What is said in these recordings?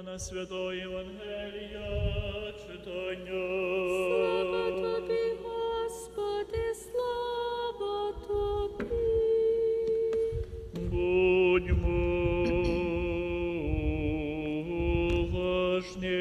Івана Святого Євангелія читання. Слава Тобі, Господи, слава Тобі. Будьмо уважні.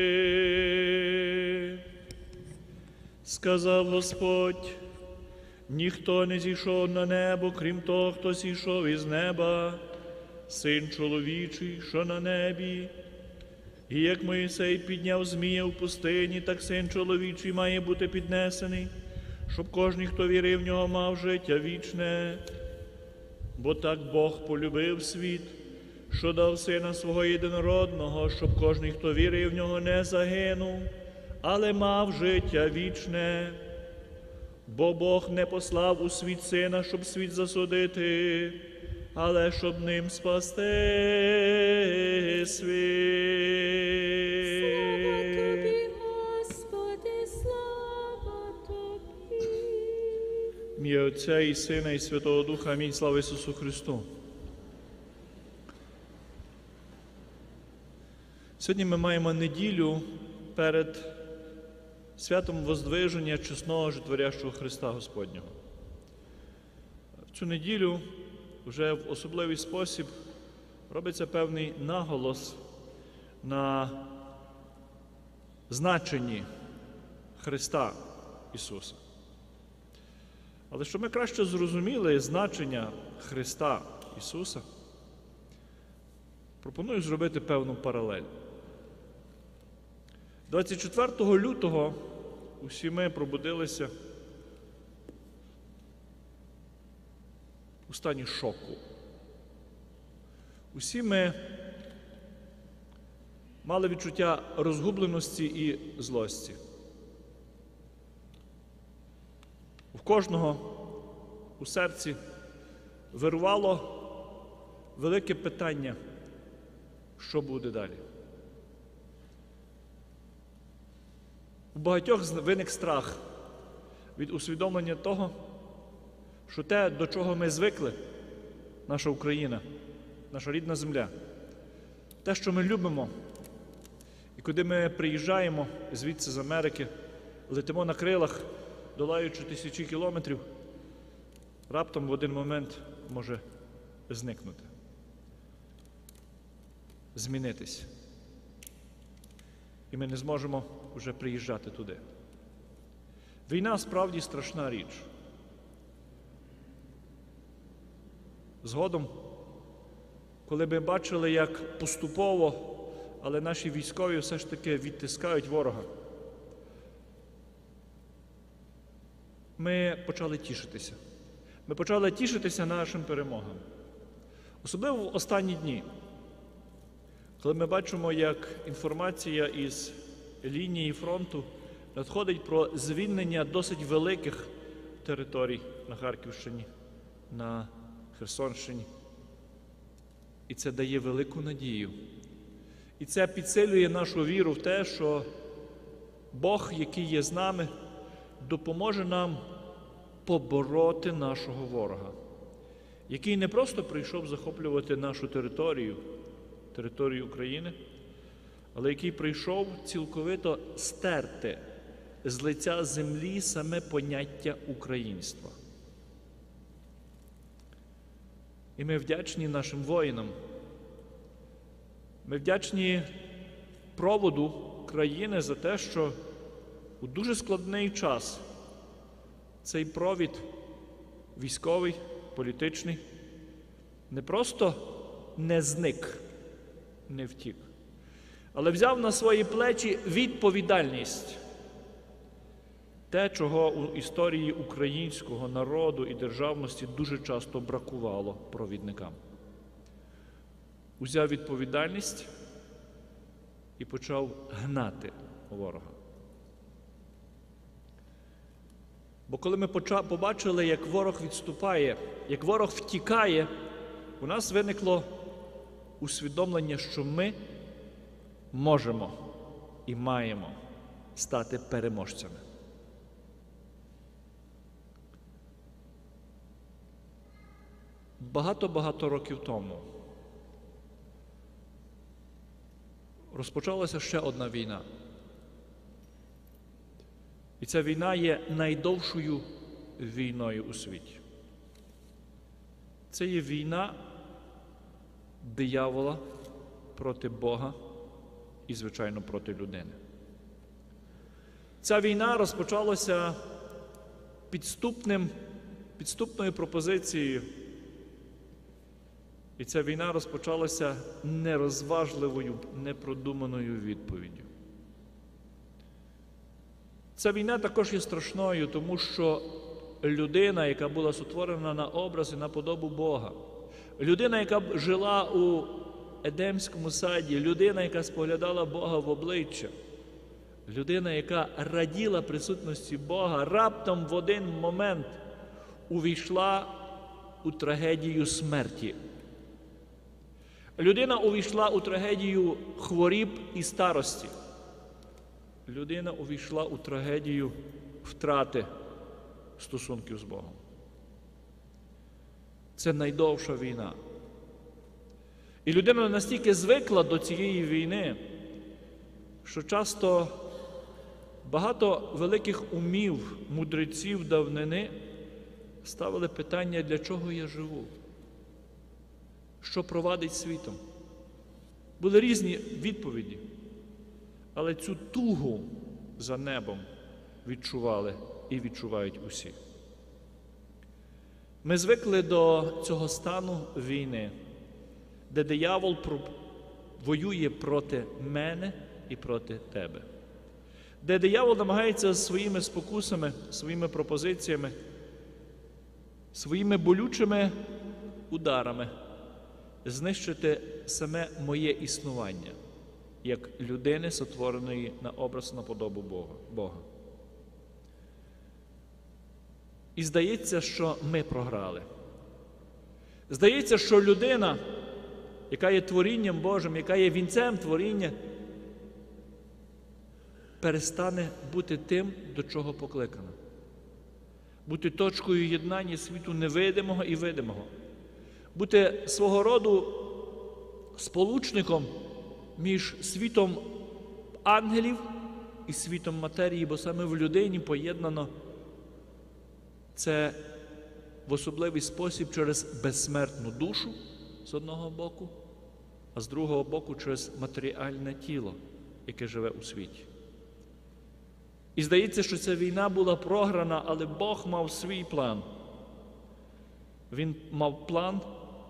Сказав Господь: ніхто не зійшов на небо, крім того, хто зійшов із неба, Син чоловічий, що на небі. І як Мойсей підняв змія в пустині, так Син чоловічий має бути піднесений, щоб кожен, хто вірив в нього, мав життя вічне. Бо так Бог полюбив світ, що дав Сина Свого єдинородного, щоб кожен, хто вірив в нього, не загинув, але мав життя вічне. Бо Бог не послав у світ Сина, щоб світ засудити, але щоб ним спасти світ. Слава Тобі, Господи, слава Тобі. В ім'я Отця і Сина, і Святого Духа. Амінь. Слава Ісусу Христу. Сьогодні ми маємо неділю перед святом Воздвиження чесного Житворящого Христа Господнього. В цю неділю вже в особливий спосіб робиться певний наголос на значенні Христа Ісуса. Але щоб ми краще зрозуміли значення Христа Ісуса, пропоную зробити певну паралель. 24 лютого усі ми пробудилися у стані шоку. Усі ми мали відчуття розгубленості і злості. У кожного у серці вирувало велике питання, що буде далі. У багатьох виник страх від усвідомлення того, що те, до чого ми звикли, наша Україна, наша рідна земля, те, що ми любимо, і куди ми приїжджаємо звідси з Америки, летимо на крилах, долаючи тисячі кілометрів, раптом в один момент може зникнути, змінитись. І ми не зможемо вже приїжджати туди. Війна справді страшна річ. Згодом, коли ми бачили, як поступово, але наші військові все ж таки відтискають ворога, ми почали тішитися. Ми почали тішитися нашим перемогам. Особливо в останні дні, коли ми бачимо, як інформація із лінії фронту надходить про звільнення досить великих територій на Харківщині, на Херсонщині. І це дає велику надію. І це підсилює нашу віру в те, що Бог, який є з нами, допоможе нам побороти нашого ворога, який не просто прийшов захоплювати нашу територію України, але який прийшов цілковито стерти з лиця землі саме поняття українства. І ми вдячні нашим воїнам. Ми вдячні проводу країни за те, що у дуже складний час цей провід військовий, політичний не просто не зник, не втік, але взяв на свої плечі відповідальність. Те, чого у історії українського народу і державності дуже часто бракувало провідникам. Узяв відповідальність і почав гнати ворога. Бо коли ми побачили, як ворог відступає, як ворог втікає, у нас виникло усвідомлення, що ми можемо і маємо стати переможцями. Багато-багато років тому розпочалася ще одна війна. І ця війна є найдовшою війною у світі. Це є війна диявола проти Бога і, звичайно, проти людини. Ця війна розпочалася підступною пропозицією. І ця війна розпочалася нерозважливою, непродуманою відповіддю. Ця війна також є страшною, тому що людина, яка була сотворена на образ і на подобу Бога, людина, яка жила у Едемському саді, людина, яка споглядала Бога в обличчя, людина, яка раділа присутності Бога, раптом в один момент увійшла у трагедію смерті. Людина увійшла у трагедію хворіб і старості. Людина увійшла у трагедію втрати стосунків з Богом. Це найдовша війна. І людина настільки звикла до цієї війни, що часто багато великих умів, мудреців давнини ставили питання, для чого я живу? Що провадить світом? Були різні відповіді, але цю тугу за небом відчували і відчувають усі. Ми звикли до цього стану війни, де диявол воює проти мене і проти тебе. Де диявол намагається своїми спокусами, своїми пропозиціями, своїми болючими ударами знищити саме моє існування, як людини, сотвореної на образ, на подобу Бога. І здається, що ми програли. Здається, що людина, яка є творінням Божим, яка є вінцем творіння, перестане бути тим, до чого покликана. Бути точкою єднання світу невидимого і видимого. Бути свого роду сполучником між світом ангелів і світом матерії, бо саме в людині поєднано це в особливий спосіб через безсмертну душу з одного боку, а з другого боку через матеріальне тіло, яке живе у світі. І здається, що ця війна була програна, але Бог мав свій план. Він мав план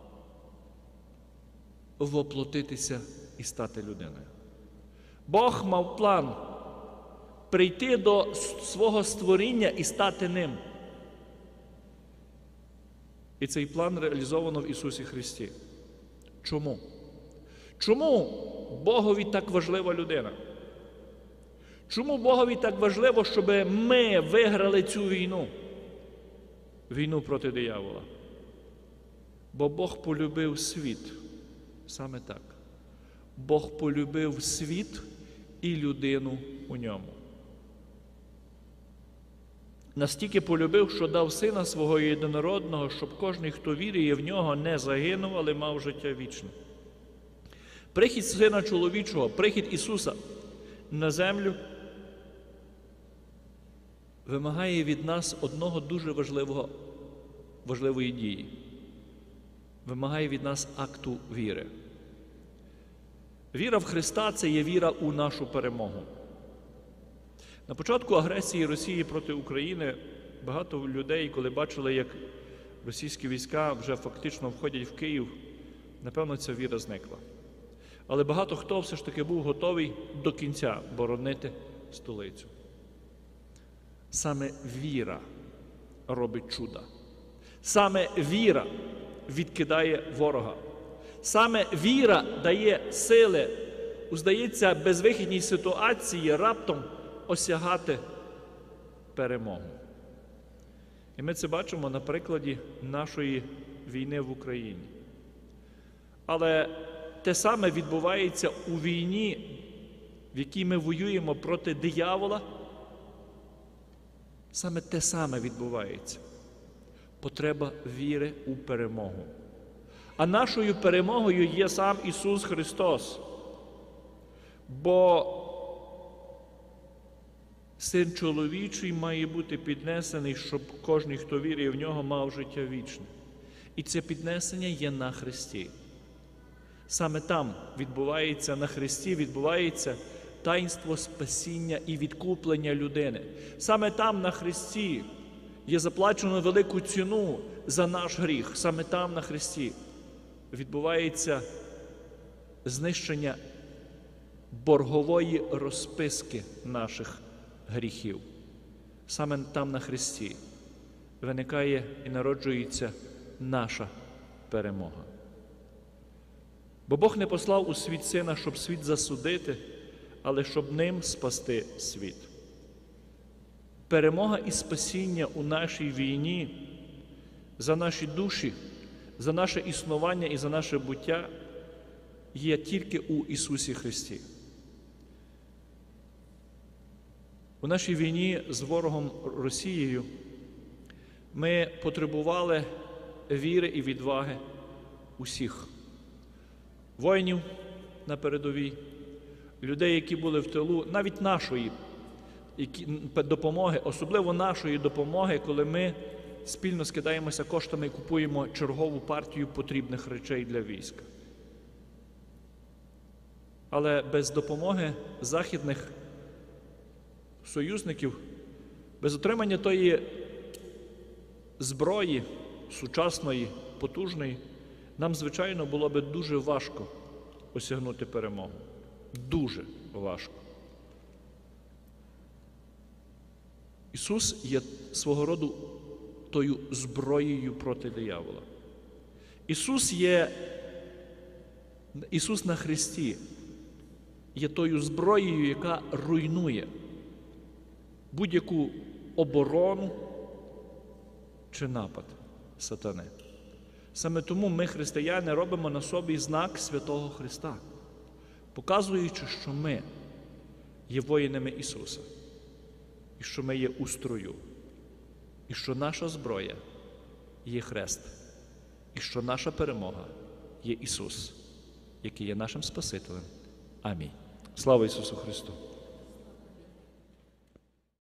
воплотитися і стати людиною. Бог мав план прийти до свого створіння і стати ним. І цей план реалізовано в Ісусі Христі. Чому? Чому Богові так важлива людина? Чому Богові так важливо, щоб ми виграли цю війну? Війну проти диявола. Бо Бог полюбив світ. Саме так. Бог полюбив світ і людину у ньому. Настільки полюбив, що дав Сина Свого єдинородного, щоб кожен, хто вірує в Нього, не загинув, але мав життя вічне. Прихід Сина Чоловічого, прихід Ісуса на землю вимагає від нас одного дуже важливої дії. Вимагає від нас акту віри. Віра в Христа – це є віра у нашу перемогу. На початку агресії Росії проти України багато людей, коли бачили, як російські війська вже фактично входять в Київ, напевно, ця віра зникла. Але багато хто все ж таки був готовий до кінця боронити столицю. Саме віра робить чуда. Саме віра відкидає ворога. Саме віра дає сили у, здається, безвихідній ситуації раптом осягати перемогу. І ми це бачимо на прикладі нашої війни в Україні. Але те саме відбувається у війні, в якій ми воюємо проти диявола. Саме те саме відбувається. Потреба віри у перемогу. А нашою перемогою є сам Ісус Христос. Бо Син чоловічий має бути піднесений, щоб кожен, хто вірує в нього, мав життя вічне. І це піднесення є на Христі. Саме там відбувається, на Христі відбувається таїнство спасіння і відкуплення людини. Саме там, на Христі, є заплачено велику ціну за наш гріх. Саме там, на Христі, відбувається знищення боргової розписки наших гріхів. Саме там, на Христі, виникає і народжується наша перемога. Бо Бог не послав у світ Сина, щоб світ засудити, але щоб ним спасти світ. Перемога і спасіння у нашій війні за наші душі, за наше існування і за наше буття є тільки у Ісусі Христі. У нашій війні з ворогом Росією ми потребували віри і відваги усіх. Воїнів на передовій, людей, які були в тилу, навіть нашої допомоги, особливо нашої допомоги, коли ми спільно скидаємося коштами і купуємо чергову партію потрібних речей для війська. Але без допомоги західних союзників, без отримання тої зброї сучасної, потужної, нам, звичайно, було би дуже важко осягнути перемогу. Дуже важко. Ісус є свого роду тою зброєю проти диявола. Ісус на Христі є тою зброєю, яка руйнує будь-яку оборону чи напад сатани. Саме тому ми, християни, робимо на собі знак Святого Христа, показуючи, що ми є воїнами Ісуса, і що ми є у строю, і що наша зброя є хрест, і що наша перемога є Ісус, який є нашим Спасителем. Амінь. Слава Ісусу Христу!